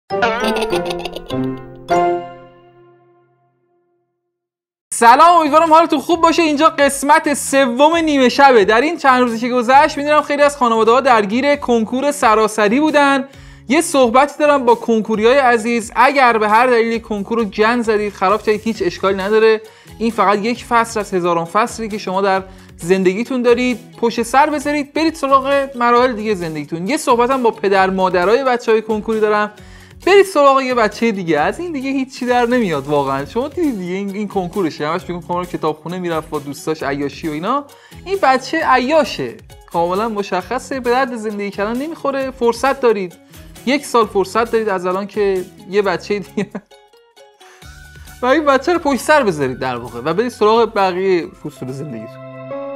سلام، امیدوارم حالتون خوب باشه. اینجا قسمت سوم نیمه شبه. در این چند روزی که گذشت می‌دونم خیلی از خانواده‌ها درگیر کنکور سراسری بودن. یه صحبتی دارم با کنکوریای عزیز. اگر به هر دلیلی کنکور رو گند زدید، خراب کردید، هیچ اشکالی نداره. این فقط یک فصل از هزاران فصلی که شما در زندگیتون دارید. پشت سر بذارید، برید سراغ مراحل دیگه زندگیتون. یه صحبتم با پدر مادرای بچهای کنکوری دارم. برید سراغ یه بچه دیگه، از این دیگه هیچی در نمیاد واقعا. شما دیدید دیگه این کنکورشه، همش میگم کاملا کتابخونه میرفت با دوستاش عیاشی و اینا. این بچه عیاشه، کاملا مشخصه، به درد زندگی کردن نمیخوره. فرصت دارید، 1 سال فرصت دارید از الان که یه بچه دیگه و این بچه رو پشت سر بذارید در واقع و برید سراغ بقیه فصول زندگیتون.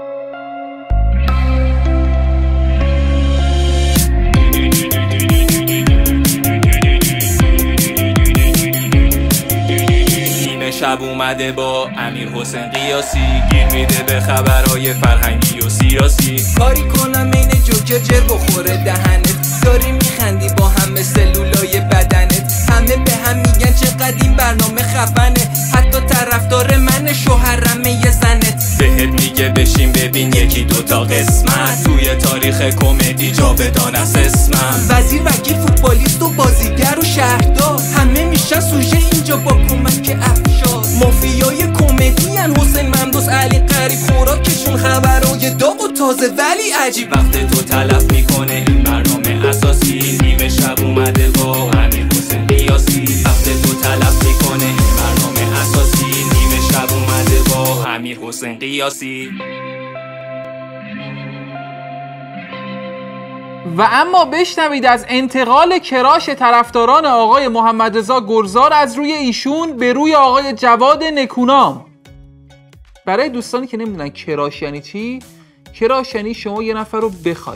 شب اومده با امیر حسین قیاسی، گیر میده به خبرهای فرهنگی و سیاسی. کاری کنم این جوکر جر بخوره دهنت، داری میخندی با همه سلولای بدنت. همه به هم میگن چقدر این برنامه خفنه، حتی طرفدار من شوهرم یه زنت. بهت میگه بشین ببین 1-2 تا قسمت، توی تاریخ کمدی جاودان است اسمم. وزیر، وکیل، فوتبالیست و بازیگر و شهردار، همه میشن سوژه اینجا با کمک افشار. مافیای کمدی ان حسین ممدوح علی قریب، خوراکشون خبرای داغ و تازه ولی عجیب. وقت تو تلف میکنه این برنامه اساسی، نیمه شب اومده با امیر حسین قیاسی. وقت تو تلف میکنه این برنامه اساسی، نیمه شب اومده با امیر حسین قیاسی. و اما بشنوید از انتقال کراش طرفداران آقای محمد رضا گرزار از روی ایشون به روی آقای جواد نکونام. برای دوستانی که نمیدونن کراش یعنی چی، کراش یعنی شما یه نفر رو بخوای.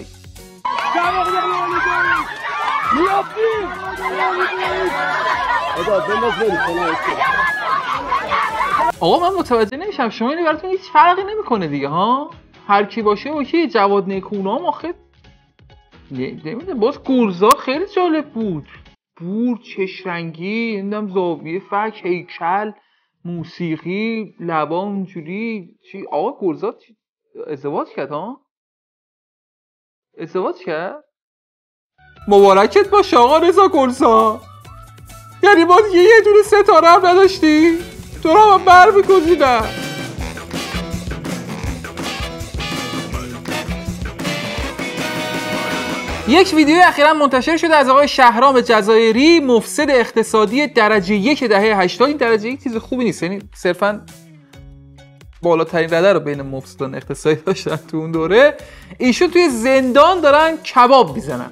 آقا من متوجه نمیشم، شما اینو براتون هیچ فرقی نمیکنه دیگه ها؟ هر کی باشه اوکی. جواد نکونام آخه نمیدونم، باز گرزار خیلی جالب بود. بور، چشرنگی، نمیدونم زاویه فک، هیکل، موسیقی، لبا اونجوری. چی آقا گرزار ازدواج کرد ها؟ ازدواج کرد؟ مبارکت باشه آقا رضا گرزار. یعنی باز یه دونه ستاره هم نداشتی؟ تو را من بر می‌گزیدم. یک ویدیو اخیراً منتشر شده از آقای شهرام جزایری، مفسد اقتصادی درجه 1 دهه 80. این درجه 1 چیز خوبی نیست، یعنی صرفاً بالاترین رده رو بین مفسدان اقتصادی داشتن تو اون دوره. ایشون توی زندان دارن کباب میزنن.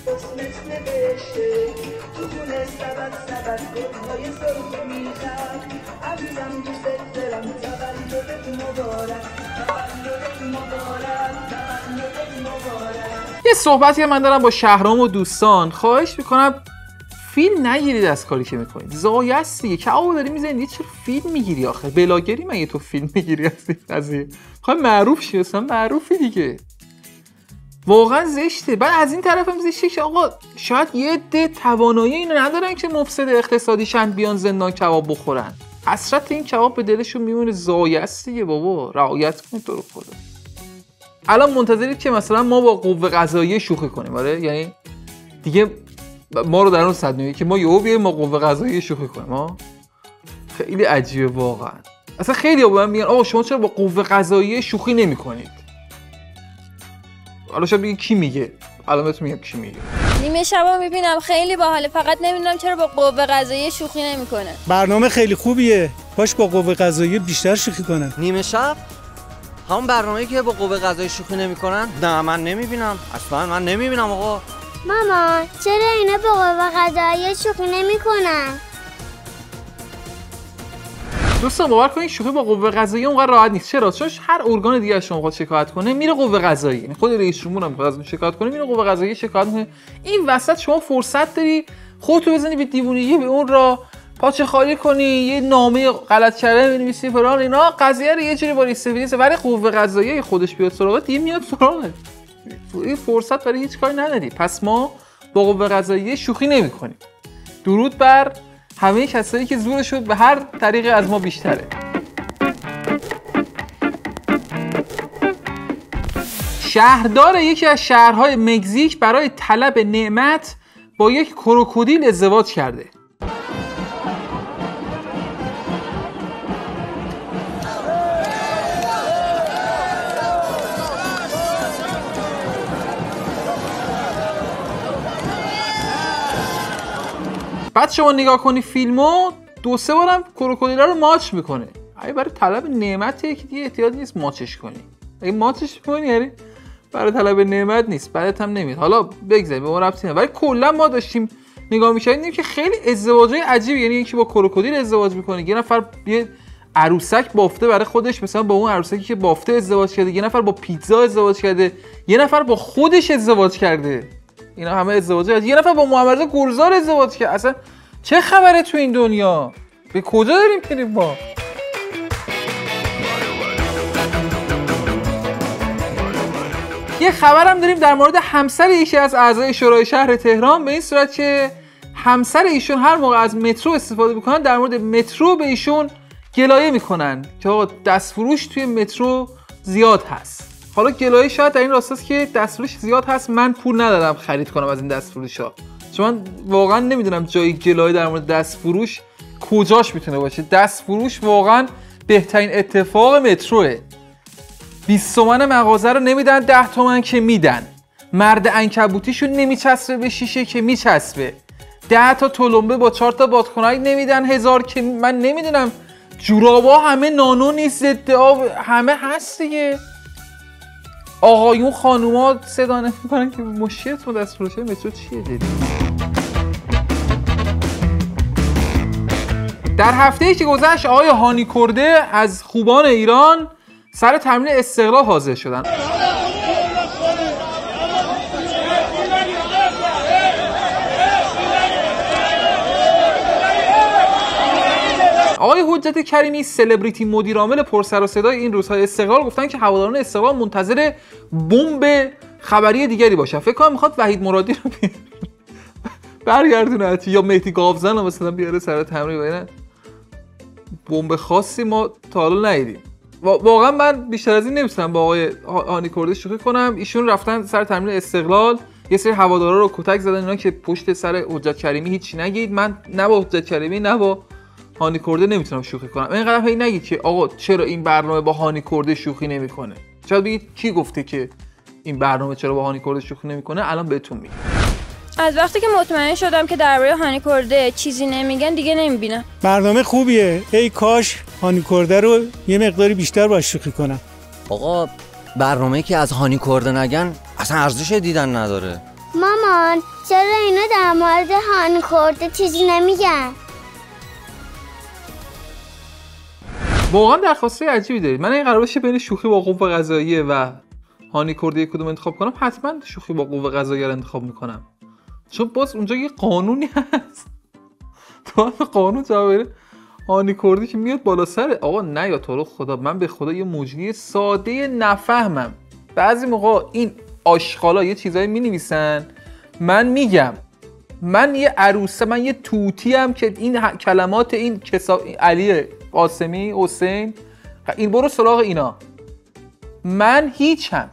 یه صحبتی من دارم با شهرام و دوستان، خواهش میکنم فیلم نگیرید از کاری که میکنید. زایه است دیگه، کباب داری میزنید، چرا فیلم میگیری آخه؟ بلاگری مگه تو فیلم میگیری از این قضیه؟ خواهی معروف شی، اصلا معروفی دیگه. واقعا زشته. بعد از این طرف هم زشته که آقا شاید یه عده توانایی اینو ندارن که مفسد اقتصادیشن بیان زندان کباب بخورن. حسرت این کباب به دلشون میمونه. زایه است دیگه بابا، رعایت کنید تو رو خدا. الان منتظرید که مثلا ما با قوه قضاییه شوخی کنیم، آره؟ یعنی دیگه ما رو در اون صدمه که ما یهو بیایم ما قوه قضاییه شوخی کنیم ها؟ خیلی عجیبه واقعا. اصلا خیلی ها به من میگن آقا شما چرا با قوه قضاییه شوخی نمی‌کنید؟ حالا شاید بگید کی میگه؟ الان بهتون میگم کی میگه. نیمه شبا میبینم خیلی باحاله، فقط نمیدونم چرا با قوه قضاییه شوخی نمیکنه. برنامه خیلی خوبیه، باش با قوه قضاییه بیشتر شوخی کنه. نیمه شب همون برنامه‌ای که با قوه قضاییه شوخی نمیکنن؟ نه من نمیبینم، اصلا من نمیبینم آقا. مامان چرا اینا با قوه قضاییه شوخی نمیکنن؟ دوستان باور کنید شوخی با قوه قضاییه اونقدر راحت نیست. چرا؟ چون هر ارگان دیگه از شما بخواد شکایت کنه میره قوه قضاییه. یعنی خود رئیس جمهور هم بخواد شکایت کنه میره قوه قضاییه شکایت میکنه. این وسط شما فرصت داری خودتو بزنی به دیوونگی، به اون را پاچه خالی کنی، یه نامه غلط کرده بنویسی فلان اینا، قضیه رو یه جوری با ریسیویس ولی قوه قضاییه خودش بیاد سراغت، دیگه میاد سراغت. این فرصت برای هیچ کاری نداری. پس ما با قوه قضاییه شوخی نمی‌کنیم. درود بر همه کسایی که زورشون به هر طریقی از ما بیشتره. شهردار یکی از شهرهای مکزیک برای طلب نعمت با یک کروکودیل ازدواج کرده. بعد شما نگاه کنی فیلمو 2-3 بارم کروکودیلا رو ماچ میکنه. اگه برای طلب نعمته که دیگه احتیاج نیست ماچش کنی. اگه ماچش کنی یعنی برای طلب نعمت نیست، بعدت هم نمیاد. حالا بگذاریم به ما ربطی نداره، ولی کلا ما داشتیم نگاه می‌کردیم که خیلی ازدواجای عجیبی، یعنی یکی با کروکودیل ازدواج میکنه، یه نفر یه عروسک بافته برای خودش، مثلا با اون عروسکی که بافته ازدواج کرده، یه نفر با پیتزا ازدواج کرده، یه نفر با خودش ازدواج کرده. اینا همه ازدواجات. یه نفر با محمد رضا گلزار ازدواج کرد. اصلا چه خبره تو این دنیا؟ به کجا داریم میریم ما؟ یه خبرم داریم در مورد همسر یکی از اعضای شورای شهر تهران، به این صورت که همسر ایشون هر موقع از مترو استفاده میکنن در مورد مترو به ایشون گلایه میکنن که آقا دستفروش توی مترو زیاد هست. حالا گلایه شاید در این راستاست که دستفروش زیاد هست، من پول ندارم خرید کنم از این دستفروشا، چون من واقعا نمیدونم جای گلایه در مورد دستفروش کجاش میتونه باشه. دستفروش واقعا بهترین اتفاق متروه. 20 تومن مغازه رو نمیدن، 10 تومن که میدن. مرد عنکبوتیشون نمیچسبه به شیشه که میچسبه. 10 تا تلمبه با 4 تا بادکنک نمیدن، 1000 که من نمیدونم. جورابا همه نانو نیست، ضد آب همه هست دیگه. آقایون خانوما صدا نمیکنن که مشکلتون دستفروشای مترو چیه جدی؟ در هفته‌ای که گذشت آقای هانی کرده از خوبان ایران سر تمرین استقلال حاضر شدن. آقای حجت کریمی سلبریتی مدیرعامل پرسر و صدای این روزهای استقلال گفتن که هواداران استقلال منتظر بمب خبری دیگری باشن. فکر کنم میخواد وحید مرادی رو برگردونه یا مهدی گاوزن رو مثلا بیاره سر تمرین. ببینن بمب خاصی ما تا حالا ندیدیم. واقعا من بیشتر از این نمی‌تونم با آقای هانی کرده شوخی کنم. ایشون رفتن سر تمرین استقلال، یه سری هوادارا رو کتک زدن اینا که پشت سر حجت کریمی هیچی نگید. من نه با حجت کریمی نه با هانی کرده نمیتونم شوخی کنم. اینقدر هی نگید که آقا چرا این برنامه با هانی کرده شوخی نمیکنه. شاید بگید کی گفته که این برنامه چرا با هانی کرده شوخی نمیکنه؟ الان بهتون میگم. از وقتی که مطمئن شدم که درباره هانی کرده چیزی نمیگن دیگه نمیبینم. برنامه خوبیه. ای کاش هانی کرده رو یه مقداری بیشتر باش شوخی کنم. آقا برنامه‌ای که از هانی کرده نگن اصلا ارزش دیدن نداره. مامان چرا اینا در مورد هانی کرده چیزی نمیگن؟ واقعا درخواسته عجیبی دارید. من این قرار باشه بین شوخی با قوه قضاییه و هانی کرده کدوم انتخاب کنم، حتما شوخی با قوه قضاییه رو انتخاب میکنم، چون باز اونجا یه قانونی هست. تو قانون جواب بده هانی کرده که میاد بالا سر. آقا نه یا تو رو خدا، من به خدا یه موجودی ساده نفهمم. بعضی موقع این آشغالا یه چیزایی مینویسن، من میگم من یه عروسه، من یه توتی ام که این کلمات این علی قاسمی حسین این برو سراغ اینا، من هیچم.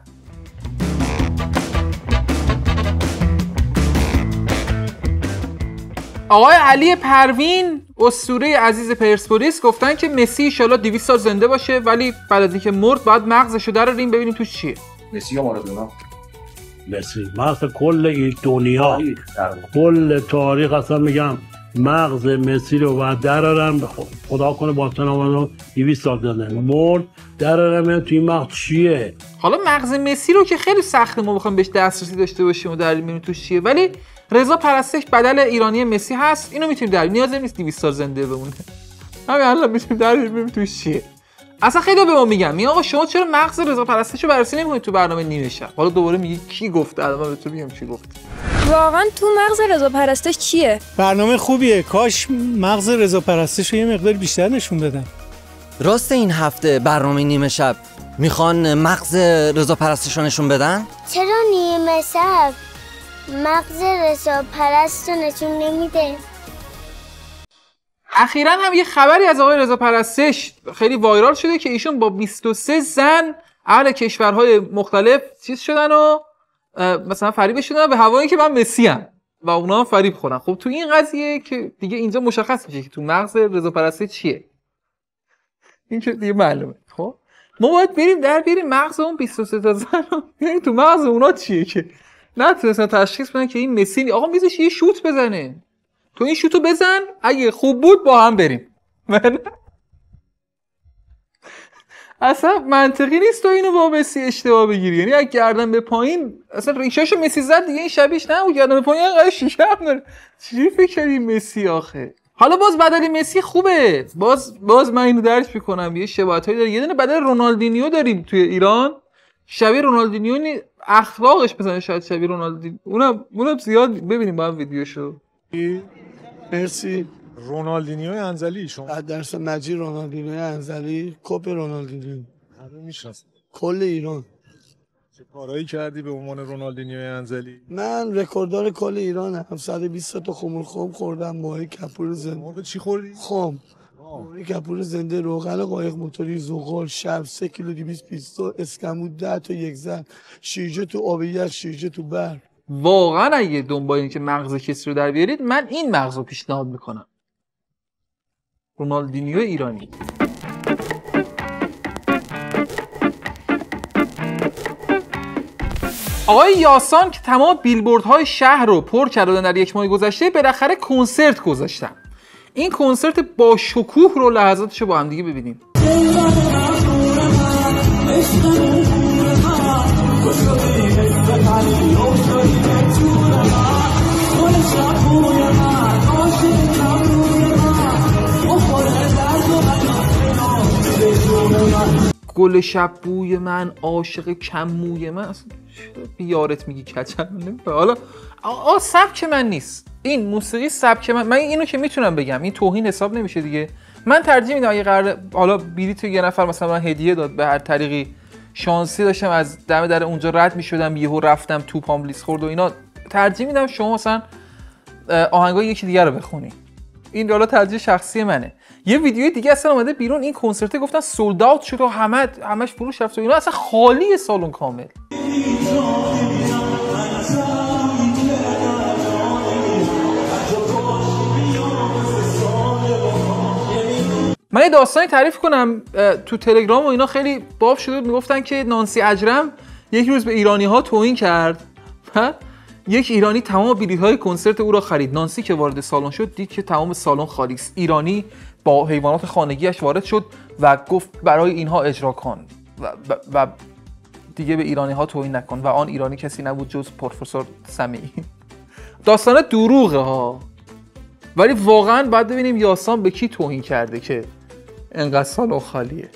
آقای علی پروین اسطوره عزیز پرسپولیس گفتن که مسی ان شاءالله 200 سال زنده باشه، ولی بعد از اینکه مرد باید مغزشو دراریم ببینیم توش چیه. مسی یا مارادونا؟ مسی مغز کل این دنیا، کل تاریخ اصلا میگم مغز مسی رو باید درارن. خدا کنه با تنامانو 200 سال زنده مرد درارن توی مغز چیه. حالا مغز مسی رو که خیلی سخته ما بخوایم بهش دسترسی داشته باشیم و دراریم ببینیم توش چیه، ولی رضا پرستش بدل ایرانی مسی هست، اینو میتونیم دراریم، نیاز نیست 200 سال زنده بمونه. همین الان میتونیم دراریم ببینیم توش چیه. اصلا خیلی به ما میگن آقا شما چرا مغز رضا پرستش رو بررسی نمی‌کنید تو برنامه نیمه شب؟ حالا دوباره میگی کی گفته؟ الان من به تو میگم کی گفته. واقعا تو مغز رضا پرستش چیه؟ برنامه خوبیه. کاش مغز رضا پرستش رو یه مقدار بیشتر نشون بدن. راست این هفته برنامه نیمه شب میخوان مغز رضا پرستش رو نشون بدن؟ چرا نیمه شب مغز رضا پرست رو نشون نمیده؟ اخیراً هم یه خبری از آقای رضا پرستش خیلی وایرال شده که ایشون با 23 زن اهل کشورهای مختلف چیز شدن و مثلا فریب شدن به هوایی که من مسی ام و اونا هم فریب خورن. خب تو این قضیه که دیگه اینجا مشخص میشه که تو مغز رضا پرستش چیه، این که دیگه معلومه. خب ما باید بریم مغز اون 23 تا زن رو ببینیم تو مغز اونا چیه که نتونستن تشخیص بدن که این مسی آقا میزش یه شوت بزنه، تو این شوتو بزن اگه خوب بود با هم بریم. اصلا منطقی نیست تو اینو با مسی اشتباه بگیری، یعنی اگه گردن به پایین اصلا ریشاشو مسی زد دیگه این شبیهش نبود، گردن به پایین انقدر شیشه هم داره. چجوری فکر کردی مسی آخه؟ حالا باز بدل مسی خوبه، باز من اینو درک میکنم یه شباهتایی داره. یه دونه بدل رونالدینیو داریم توی ایران شبیه رونالدینیو، اخلاقش مثلا شاید شبیه رونالدینیو، اونم زیاد ببینیم با هم ویدیوشو. مرسی. رونالدینیو انزلی شما از درس مجید رونالدینیو انزلی کپ رونالدینیو همه میشناسن کل ایران. چه کارایی کردی به عنوان رونالدینیو انزلی؟ من رکورددار کل ایرانم. 120 تا خمر خم خوردم، ماهی کپور زنده. مرغ چی خوردی؟ خم. ماهی کپور زنده، روغن قایق موتوری، زغال، شب 3 کیلو 220 اسکمو 10 تا یک زن، شیرجه تو آب یخ، شیرجه تو برف. واقعا اگه دنبال این که مغز کسی رو در بیارید من این مغز رو پیشنهاد میکنم، رونالدینیو ایرانی. آقای یاسان که تمام بیلبوردهای شهر رو پر کردن در یک ماه گذشته بالاخره کنسرت گذاشتن. این کنسرت با شکوه رو لحظاتش رو با هم دیگه ببینیم. گل شب بوی من، عاشق کم موی من، اصلا بیارت میگی کچل نمیفهم. حالا سبک من نیست این موسیقی، سبک من اینو که میتونم بگم این توهین حساب نمیشه دیگه. من ترجیح میدم اگه قرار حالا بلیط یه نفر مثلا من هدیه داد به هر طریقی شانسی داشتم از دم در اونجا رد میشدم یهو رفتم توپام لیز خورد و اینا، ترجیح میدم شما مثلا آهنگای یکی دیگه رو بخونی. این حالا ترجیح شخصی منه. یه ویدیوی دیگه اصلا اومده بیرون این کنسرت گفتن سولد اوت شد و همش فروش رفت و اینا، اصلا خالی سالن کامل. من یه داستانی تعریف کنم. تو تلگرام و اینا خیلی باب شده بود، میگفتن که نانسی اجرم یک روز به ایرانی ها توهین کرد. یک ایرانی تمام بلیط‌های کنسرت او را خرید. نانسی که وارد سالن شد دید که تمام سالن خالی است. ایرانی با حیوانات خانگیش وارد شد و گفت برای اینها اجرا کن و دیگه به ایرانی ها توهین نکن و آن ایرانی کسی نبود جز پروفسور سمیعی. داستان دروغه ها، ولی واقعا باید ببینیم یاسان به کی توهین کرده که انقدر سالن خالیه.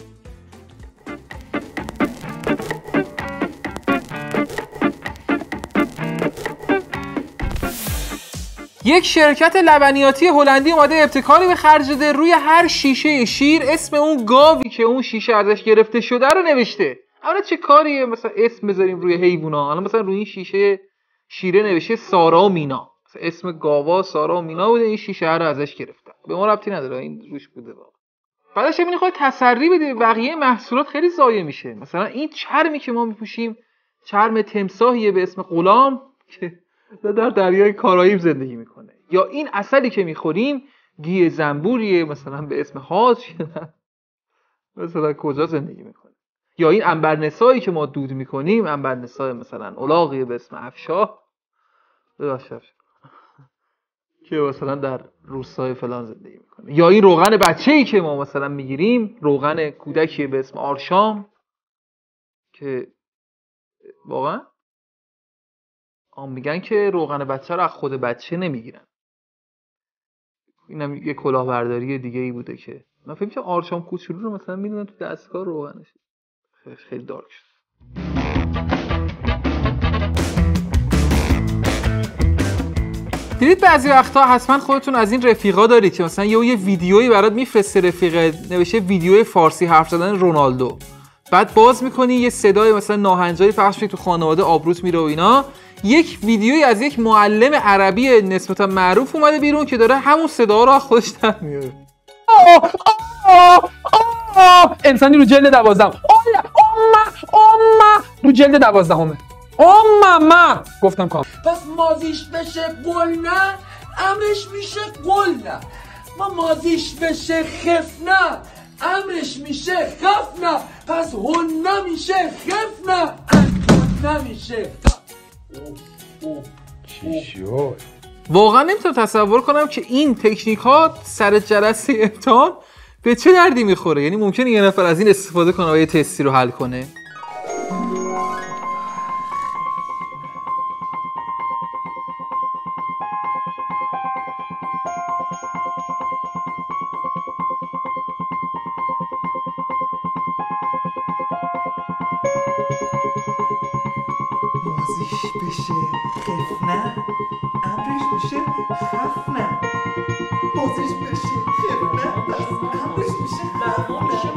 یک شرکت لبنیاتی هلندی اومده ابتکاری به خرج ده، روی هر شیشه شیر اسم اون گاوی که اون شیشه ازش گرفته شده رو نوشته. حالا چه کاریه مثلا اسم بذاریم روی حیونا؟ حالا مثلا روی این شیشه شیره نوشته سارا و مینا، مثلا اسم گاوا سارا و مینا بوده، این شیشه رو ازش گرفتن. به ما ربطی نداره این روش بوده. بعدش ببینید خود تسری بده، بقیه محصولات خیلی ضایع میشه. مثلا این چرمی که ما میپوشیم چرم تمساحیه به اسم غلام که در دریای کارائیب زندگی میکنه، یا این عسلی که میخوریم گیه زنبوریه مثلا به اسم هاز مثلا کجا زندگی میکنه، یا این عنبرنسایی که ما دود میکنیم عنبرنسای مثلا الاغیه به اسم افشاه که مثلا در روستای فلان زندگی میکنه، یا این روغن بچه‌ای که ما مثلا میگیریم روغن کودکیه به اسم آرشام که واقعا میگن که روغن بچه رو از خود بچه نمیگیرن. اینم یه کلاهبرداری دیگه ای بوده که من فکر می‌کنم آرشام کوچولو رو مثلا میدونن تو دستگاه روغنش. خیلی دارک شد. دیدید بعضی وقتا حتما خودتون از این رفیقا دارید که مثلا یه ویدیویی برات میفرسته رفیقت نوشته ویدیوی فارسی حرف زدن رونالدو، بعد باز میکنی یه صدای مثلا ناهنجاری پخش میشه تو خانواده آبروت میره و اینا. یک ویدیویی از یک معلم عربی نسبتا معروف اومده بیرون که داره همون صدا رو از خودش در میاره. انسانی رو جلد 12. اما رو جلد 12. ما گفتم کام. پس ماضیش بشه قل نه، امرش میشه قل نه. ما ماضیش بشه خف نه، امرش میشه خف نه. پس هن میشه خف نه، هن میشه. چی شد؟ واقعا نمیتونم تصور کنم که این تکنیک ها سر جلسه امتحان به چه دردی میخوره. یعنی ممکنه یه نفر از این استفاده کنه و یه تستی رو حل کنه. ماضیش بشه خف نه، امرش میشه خف نه. ماضیش بشه خف نه، امرش میشه خف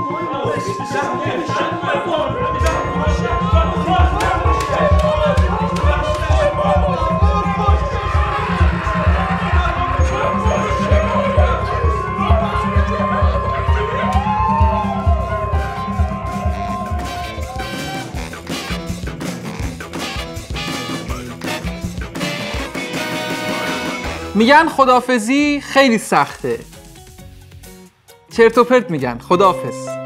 میگن خداحافظی خیلی سخته. چرت و پرت میگن. خداحافظ.